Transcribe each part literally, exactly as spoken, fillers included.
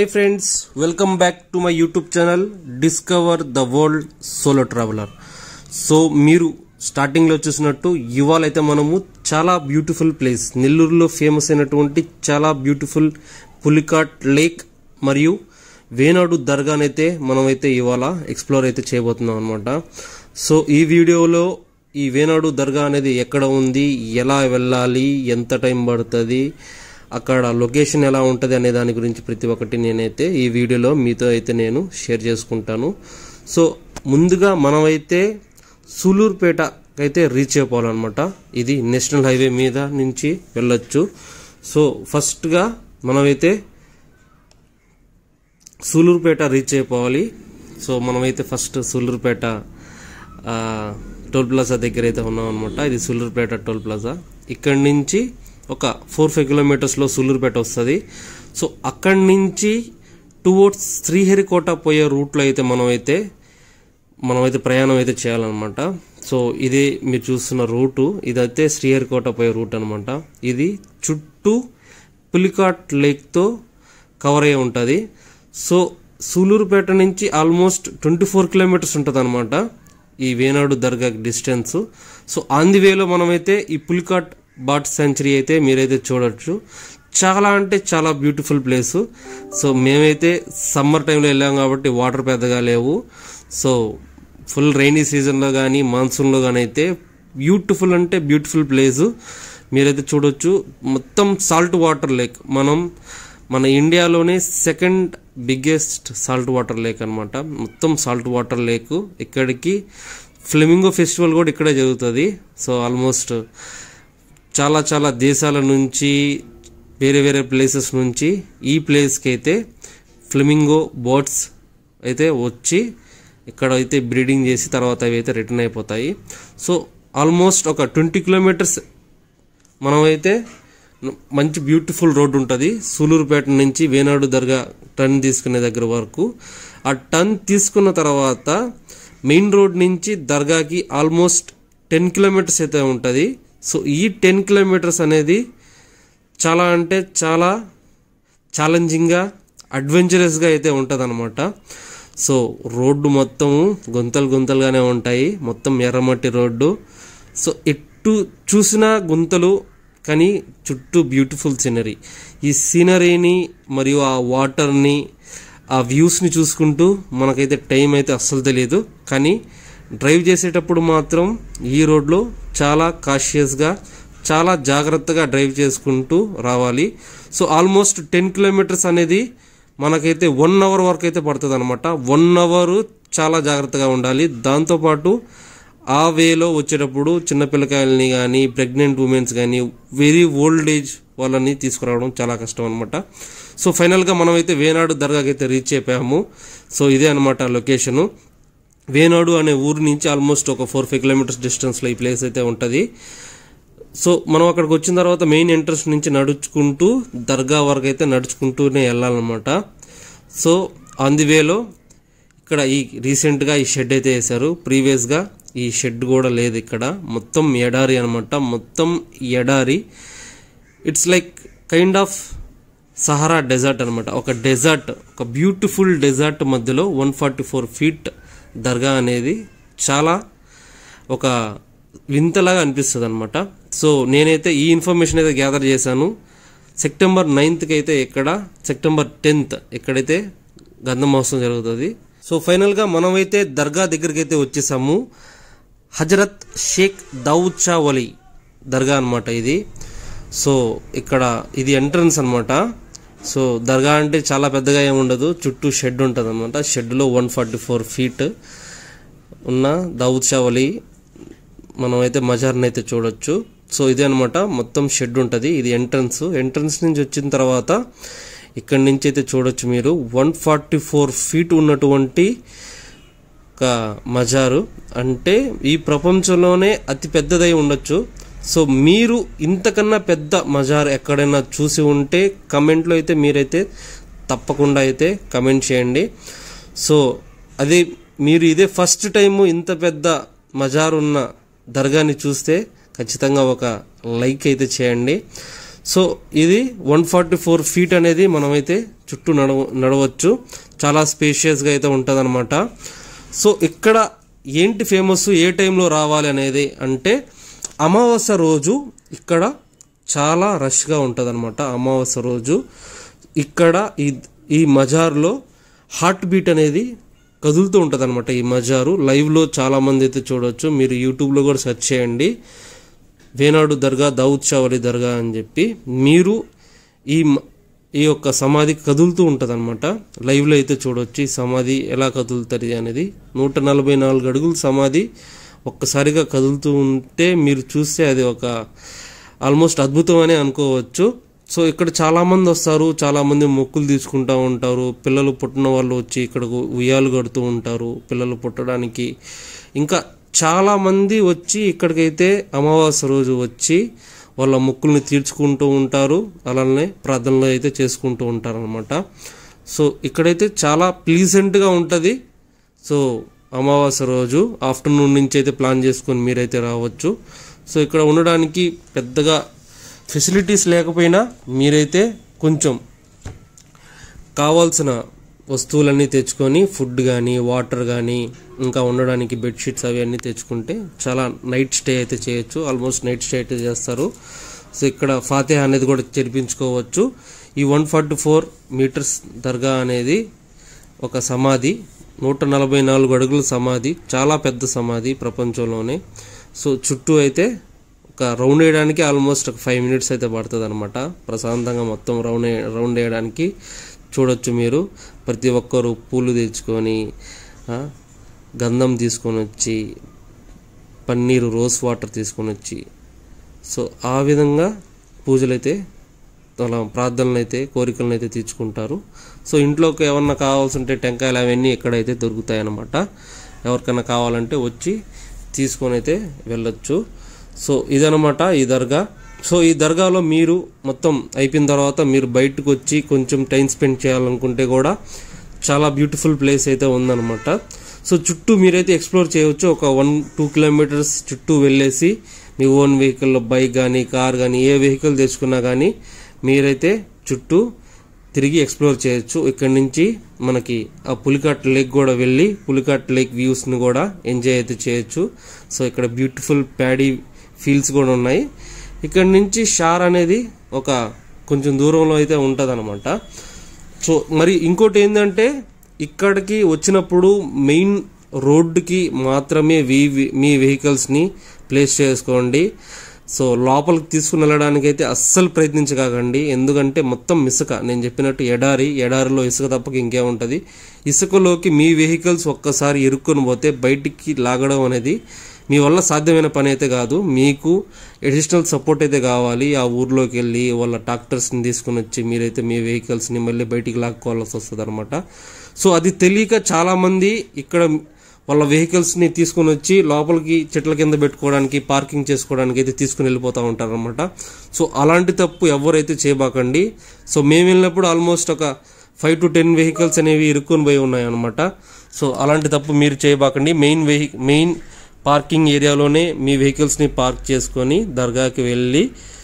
Hi friends, welcome back to my YouTube channel Discover the World Solo Traveler. So మీరు starting లో చూసినట్టు ఇవాళ అయితే మనము చాలా బ్యూటిఫుల్ ప్లేస్ నెల్లూరులో ఫేమస్ అయినటువంటి చాలా బ్యూటిఫుల్ పులికాట్ లేక్ మరియు వేనాడు దర్గానైతే మనమైతే ఇవాళ ఎక్స్ప్లోర్ అయితే చేయబోతున్నాం అన్నమాట. సో ఈ వీడియోలో ఈ వేనాడు దర్గా అనేది ఎక్కడ ఉంది, ఎలా వెళ్ళాలి, ఎంత టైం పడుతుంది, అక్కడ లొకేషన్ ఎలా ఉంటుంది అనే దాని గురించి ప్రతి ఒక్కటి నేనైతే ఈ వీడియోలో మీతో అయితే నేను షేర్ చేసుకుంటాను. సో ముందుగా మనమైతే సూలూరుపేట అయితే రీచ్ అయిపోవాలన్నమాట. ఇది నేషనల్ హైవే మీద నుంచి వెళ్ళొచ్చు. సో ఫస్ట్గా మనమైతే సూలూరుపేట రీచ్ అయిపోవాలి. సో మనమైతే ఫస్ట్ సూలూరుపేట టోల్ ప్లాజా దగ్గర అయితే ఉన్నాం అనమాట. ఇది సూలూరుపేట టోల్ ప్లాజా. ఇక్కడి నుంచి ఒక ఫోర్ ఫైవ్ కిలోమీటర్స్లో సూలూరుపేట వస్తుంది. సో అక్కడి నుంచి టువర్డ్స్ శ్రీహరికోట పోయే రూట్లో అయితే మనమైతే మనమైతే ప్రయాణం అయితే చేయాలన్నమాట. సో ఇది మీరు చూస్తున్న రూటు, ఇదైతే శ్రీహరికోట పోయే రూట్ అనమాట. ఇది చుట్టూ పులికాట్ లేక్తో కవర్ అయి ఉంటుంది. సో సూలూరుపేట నుంచి ఆల్మోస్ట్ ట్వంటీ ఫోర్ కిలోమీటర్స్ ఉంటుంది అనమాట ఈ Venadu Dargah distance. So on the వేలో మనమైతే ఈ పులికాట్ బర్డ్ సెంచరీ అయితే మీరైతే చూడొచ్చు. చాలా అంటే చాలా బ్యూటిఫుల్ ప్లేసు. సో మేమైతే సమ్మర్ టైంలో వెళ్ళాం కాబట్టి వాటర్ పెద్దగా లేవు. సో ఫుల్ రైనీ సీజన్లో కానీ మాన్సూన్లో కానీ అయితే బ్యూటిఫుల్ అంటే బ్యూటిఫుల్ ప్లేసు మీరైతే చూడొచ్చు. మొత్తం సాల్ట్ వాటర్ లేక్, మనం మన ఇండియాలోనే second biggest salt water lake అనమాట. మొత్తం సాల్ట్ వాటర్ లేక్. ఇక్కడికి ఫ్లెమింగో ఫెస్టివల్ కూడా ఇక్కడే జరుగుతుంది. సో ఆల్మోస్ట్ చాలా చాలా దేశాల నుంచి, వేరే వేరే ప్లేసెస్ నుంచి ఈ ప్లేస్కి అయితే ఫ్లెమింగో బర్డ్స్ అయితే వచ్చి ఇక్కడ అయితే బ్రీడింగ్ చేసి తర్వాత అవి అయితే రిటర్న్ అయిపోతాయి. సో ఆల్మోస్ట్ ఒక ట్వంటీ కిలోమీటర్స్ మనమైతే మంచి బ్యూటిఫుల్ రోడ్ ఉంటుంది సూలూరుపేట నుంచి వేనాడు దర్గా టర్న్ తీసుకునే దగ్గర వరకు. ఆ టర్న్ తీసుకున్న తర్వాత మెయిన్ రోడ్ నుంచి దర్గాకి ఆల్మోస్ట్ టెన్ కిలోమీటర్స్ అయితే ఉంటుంది. సో ఈ టెన్ కిలోమీటర్స్ అనేది చాలా అంటే చాలా ఛాలెంజింగ్గా అడ్వెంచరస్గా అయితే ఉంటుంది అనమాట. సో రోడ్డు మొత్తము గుంతలు గుంతలుగానే ఉంటాయి, మొత్తం ఎర్రమట్టి రోడ్డు. సో ఎటు చూసినా గుంతలు, కానీ చుట్టూ బ్యూటిఫుల్ సీనరీ. ఈ సీనరీని మరియు ఆ వాటర్ని, ఆ వ్యూస్ని చూసుకుంటూ మనకైతే టైం అయితే అస్సలు తెలియదు. కానీ డ్రైవ్ చేసేటప్పుడు మాత్రం ఈ రోడ్లో చాలా కాషియస్గా, చాలా జాగ్రత్తగా డ్రైవ్ చేసుకుంటూ రావాలి. సో ఆల్మోస్ట్ టెన్ కిలోమీటర్స్ అనేది మనకైతే వన్ అవర్ వరకు అయితే పడుతుంది అనమాట. వన్ అవర్ చాలా జాగ్రత్తగా ఉండాలి. దాంతోపాటు ఆ వేలో వచ్చేటప్పుడు చిన్నపిల్లకాయలని కానీ, ప్రెగ్నెంట్ ఉమెన్స్ కానీ, వెరీ ఓల్డ్ ఏజ్ వాళ్ళని తీసుకురావడం చాలా కష్టం అనమాట. సో ఫైనల్గా మనమైతే వేనాడు దర్గాకి అయితే రీచ్ అయిపోయాము. సో ఇదే అనమాట లొకేషను. వేనాడు అనే ఊరు నుంచి ఆల్మోస్ట్ ఒక ఫోర్ ఫైవ్ కిలోమీటర్స్ డిస్టెన్స్లో ఈ ప్లేస్ అయితే ఉంటుంది. సో మనం అక్కడికి వచ్చిన తర్వాత మెయిన్ ఎంట్రన్స్ నుంచి నడుచుకుంటూ దర్గా వరకు అయితే నడుచుకుంటూనే వెళ్ళాలన్నమాట. సో ఆన్ ది వేలో ఇక్కడ ఈ రీసెంట్గా ఈ షెడ్ అయితే వేశారు. ప్రీవియస్గా ఈ షెడ్ కూడా లేదు ఇక్కడ. మొత్తం ఎడారి అనమాట, మొత్తం ఎడారి. It's like kind of Sahara desert అనమాట. ఒక డెజర్ట్, ఒక బ్యూటిఫుల్ డెజర్ట్ మధ్యలో వన్ ఫార్టీ ఫోర్ ఫీట్ దర్గా అనేది చాలా ఒక వింతలాగా అనిపిస్తుంది అనమాట. సో నేనైతే ఈ ఇన్ఫర్మేషన్ అయితే గ్యాదర్ చేశాను. సెప్టెంబర్ నైన్త్కి అయితే ఇక్కడ, సెప్టెంబర్ టెన్త్ ఇక్కడైతే గంధ మహోత్సవం జరుగుతుంది. సో ఫైనల్గా మనమైతే దర్గా దగ్గరికి అయితే వచ్చేసాము. హజరత్ షేక్ దావుద్ షా వలీ దర్గా అనమాట ఇది. సో ఇక్కడ ఇది ఎంట్రన్స్ అనమాట. సో దర్గా అంటే చాలా పెద్దగా ఏమి ఉండదు, చుట్టూ షెడ్ ఉంటుంది అనమాట. షెడ్లో వన్ ఫార్టీ ఫోర్ ఫీట్ ఉన్న దావుద్ షా వలీ మనమైతే మజార్ని అయితే చూడొచ్చు. సో ఇదే అనమాట, మొత్తం షెడ్ ఉంటుంది. ఇది ఎంట్రన్స్. ఎంట్రన్స్ నుంచి వచ్చిన తర్వాత ఇక్కడి నుంచి అయితే చూడొచ్చు మీరు వన్ ఫార్టీ ఫోర్ ఫీట్ ఉన్నటువంటి ఒక మజారు. అంటే ఈ ప్రపంచంలోనే అతి పెద్దదై ఉండొచ్చు. సో మీరు ఇంతకన్నా పెద్ద మజార్ ఎక్కడైనా చూసి ఉంటే కమెంట్లో అయితే మీరైతే తప్పకుండా అయితే కమెంట్ చేయండి. సో అదే మీరు ఇదే ఫస్ట్ టైము ఇంత పెద్ద మజార్ ఉన్న దర్గాని చూస్తే ఖచ్చితంగా ఒక లైక్ అయితే చేయండి. సో ఇది వన్ ఫార్టీ ఫోర్ ఫీట్ అనేది మనమైతే చుట్టూ నడవ నడవచ్చు చాలా స్పేషియస్గా అయితే ఉంటుంది అనమాట. సో ఇక్కడ ఏంటి ఫేమస్, ఏ టైంలో రావాలి అనేది అంటే అమావాస్య రోజు ఇక్కడ చాలా రష్గా ఉంటుంది అనమాట. అమావాస్య రోజు ఇక్కడ ఈ ఈ మజార్లో హార్ట్ బీట్ అనేది కదులుతూ ఉంటుంది అనమాట. ఈ మజారు లైవ్లో చాలామంది అయితే చూడవచ్చు, మీరు యూట్యూబ్లో కూడా సెర్చ్ చేయండి వేనాడు దర్గా దావుద్ షా వలి దర్గా అని చెప్పి, మీరు ఈ ఈ యొక్క సమాధి కదులుతూ ఉంటుంది అనమాట. లైవ్లో అయితే చూడవచ్చు ఈ సమాధి ఎలా కదులుతుంది అనేది. నూట నలభై నాలుగు అడుగుల సమాధి ఒక్కసారిగా కదులుతూ ఉంటే మీరు చూస్తే అది ఒక ఆల్మోస్ట్ అద్భుతం అని అనుకోవచ్చు. సో ఇక్కడ చాలామంది వస్తారు, చాలామంది మొక్కులు తీసుకుంటూ ఉంటారు. పిల్లలు పుట్టిన వాళ్ళు వచ్చి ఇక్కడ ఉయ్యాలు కడుతూ ఉంటారు పిల్లలు పుట్టడానికి. ఇంకా చాలామంది వచ్చి ఇక్కడికైతే అమావాస్య రోజు వచ్చి వాళ్ళ మొక్కుల్ని తీర్చుకుంటూ ఉంటారు, అలానే ప్రార్థనలు అయితే చేసుకుంటూ ఉంటారు అనమాట. సో ఇక్కడైతే చాలా ప్లీజెంట్గా ఉంటుంది. సో అమావాస్య రోజు ఆఫ్టర్నూన్ నుంచి అయితే ప్లాన్ చేసుకొని మీరైతే రావచ్చు. సో ఇక్కడ ఉండడానికి పెద్దగా ఫెసిలిటీస్ లేకపోయినా మీరైతే కొంచెం కావాల్సిన వస్తువులన్నీ తెచ్చుకొని ఫుడ్ కానీ వాటర్ కానీ ఇంకా ఉండడానికి బెడ్షీట్స్ అవి అన్నీ తెచ్చుకుంటే చాలా నైట్ స్టే అయితే చేయొచ్చు. ఆల్మోస్ట్ నైట్ స్టే అయితే చేస్తారు. సో ఇక్కడ ఫాతిహా అనేది కూడా చేర్పించుకోవచ్చు. ఈ వన్ ఫార్టీ ఫోర్ మీటర్స్ దర్గా అనేది ఒక సమాధి, నూట నలభై నాలుగు అడుగుల సమాధి, చాలా పెద్ద సమాధి ప్రపంచంలోనే. సో చుట్టూ అయితే ఒక రౌండ్ వేయడానికి ఆల్మోస్ట్ ఒక ఫైవ్ మినిట్స్ అయితే పడుతుంది అనమాట. ప్రశాంతంగా మొత్తం రౌండ్ రౌండ్ వేయడానికి చూడొచ్చు మీరు. ప్రతి ఒక్కరు పూలు తెచ్చుకొని గంధం తీసుకొని వచ్చి పన్నీరు రోజ్ వాటర్ తీసుకొని వచ్చి సో ఆ విధంగా పూజలు అయితే అలా ప్రార్థనలు అయితే కోరికలను అయితే తీర్చుకుంటారు. సో ఇంట్లోకి ఏమన్నా కావాల్సి ఉంటే టెంకాయలు అవన్నీ ఎక్కడైతే దొరుకుతాయి అన్నమాట. ఎవరికైనా కావాలంటే వచ్చి తీసుకొని అయితే వెళ్ళొచ్చు. సో ఇదనమాట ఈ దర్గా. సో ఈ దర్గాలో మీరు మొత్తం అయిపోయిన తర్వాత మీరు బయటకు వచ్చి కొంచెం టైం స్పెండ్ చేయాలనుకుంటే కూడా చాలా బ్యూటిఫుల్ ప్లేస్ అయితే ఉందన్నమాట. సో చుట్టూ మీరైతే ఎక్స్ప్లోర్ చేయవచ్చు. ఒక వన్ టూ కిలోమీటర్స్ చుట్టూ వెళ్ళేసి మీ ఓన్ వెహికల్లో బైక్ కానీ కార్ కానీ ఏ వెహికల్ తెచ్చుకున్నా కానీ మీరైతే చుట్టూ తిరిగి ఎక్స్ప్లోర్ చేయొచ్చు. ఇక్కడ నుంచి మనకి ఆ పులికాట్ లేక్ కూడా వెళ్ళి పులికాట్ లేక్ వ్యూస్ని కూడా ఎంజాయ్ అయితే చేయొచ్చు. సో ఇక్కడ బ్యూటిఫుల్ ప్యాడీ ఫీల్డ్స్ కూడా ఉన్నాయి. ఇక్కడ నుంచి షార్ అనేది ఒక కొంచెం దూరంలో అయితే ఉంటుంది అనమాట. సో మరి ఇంకోటి ఏంటంటే ఇక్కడికి వచ్చినప్పుడు మెయిన్ రోడ్డుకి మాత్రమే మీ వెహికల్స్ని ప్లేస్ చేసుకోండి. సో లోపలికి తీసుకుని వెళ్ళడానికి అయితే అస్సలు ప్రయత్నించకండి. ఎందుకంటే మొత్తం ఇసుక, నేను చెప్పినట్టు ఎడారి ఎడారిలో ఇసుక తప్పక ఇంకేముంటుంది. ఇసుకలోకి మీ వెహికల్స్ ఒక్కసారి ఇరుక్కొని పోతే బయటికి లాగడం అనేది మీ వల్ల సాధ్యమైన పని అయితే కాదు. మీకు అడిషనల్ సపోర్ట్ అయితే కావాలి. ఆ ఊర్లోకి వెళ్ళి వాళ్ళ ట్రాక్టర్స్ని తీసుకుని వచ్చి మీరైతే మీ వెహికల్స్ని మళ్ళీ బయటికి లాక్కోవాల్సి వస్తుంది అనమాట. సో అది తెలియక చాలామంది ఇక్కడ వాళ్ళ వెహికల్స్ని తీసుకుని వచ్చి లోపలికి చెట్ల కింద పెట్టుకోవడానికి పార్కింగ్ చేసుకోవడానికి అయితే తీసుకుని వెళ్ళిపోతూ ఉంటారు అనమాట. సో అలాంటి తప్పు ఎవరైతే చేయబాకండి. సో మేము వెళ్ళినప్పుడు ఆల్మోస్ట్ ఒక ఫైవ్ టు టెన్ వెహికల్స్ అనేవి ఇరుక్కొని పోయి ఉన్నాయి అనమాట. సో అలాంటి తప్పు మీరు చేయబాకండి. మెయిన్ వెహి మెయిన్ పార్కింగ్ ఏరియాలోనే మీ వెహికల్స్ని పార్క్ చేసుకొని దర్గాకి వెళ్ళి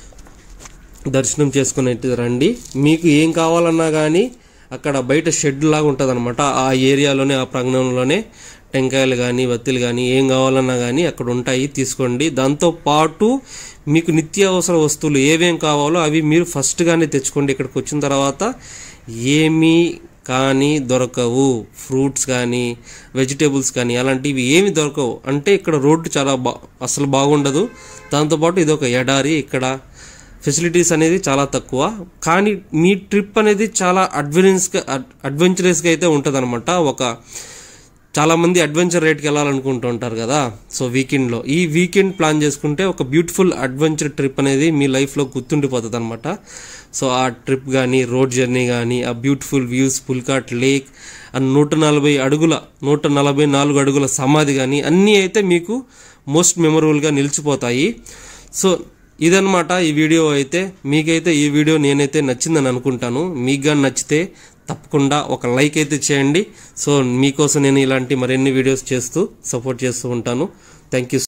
దర్శనం చేసుకుని రండి. మీకు ఏం కావాలన్నా కానీ అక్కడ బయట షెడ్ లాగా ఉంటుంది అనమాట. ఆ ఏరియాలోనే ఆ ప్రాంగణంలోనే టెంకాయలు కానీ వత్తిలు కానీ ఏం కావాలన్నా కానీ అక్కడ ఉంటాయి, తీసుకోండి. దాంతోపాటు మీకు నిత్యావసర వస్తువులు ఏవేం కావాలో అవి మీరు ఫస్ట్గానే తెచ్చుకోండి. ఇక్కడికి వచ్చిన తర్వాత ఏమీ కానీ దొరకవు. ఫ్రూట్స్ కానీ వెజిటేబుల్స్ కానీ అలాంటివి ఏమి దొరకవు. అంటే ఇక్కడ రోడ్డు చాలా బా అసలు బాగుండదు. దాంతోపాటు ఇది ఒక ఎడారి, ఇక్కడ ఫెసిలిటీస్ అనేది చాలా తక్కువ. కానీ మీ ట్రిప్ అనేది చాలా అడ్వెంచర్స్గా అడ్వెంచరస్గా అయితే ఉంటుంది అనమాట. ఒక చాలామంది అడ్వెంచర్ రేట్కి వెళ్ళాలనుకుంటూ ఉంటారు కదా. సో వీకెండ్లో ఈ వీకెండ్ ప్లాన్ చేసుకుంటే ఒక బ్యూటిఫుల్ అడ్వెంచర్ ట్రిప్ అనేది మీ లైఫ్లో గుర్తుండిపోతుంది అనమాట. సో ఆ ట్రిప్ కానీ రోడ్ జర్నీ కానీ ఆ beautiful views Pulicat lake and నూట నలభై అడుగుల నూట నలభై నాలుగు అడుగుల సమాధి కానీ అన్నీ అయితే మీకు మోస్ట్ మెమరబుల్గా నిలిచిపోతాయి. సో ఇదన్నమాట ఈ వీడియో అయితే. మీకైతే ఈ వీడియో నేనైతే నచ్చిందని అనుకుంటాను. మీకు కానీ నచ్చితే తప్పకుండా ఒక లైక్ అయితే చేయండి. సో మీకోసం నేను ఇలాంటి మరిన్ని వీడియోస్ చేస్తూ సపోర్ట్ చేస్తూ ఉంటాను. Thank you.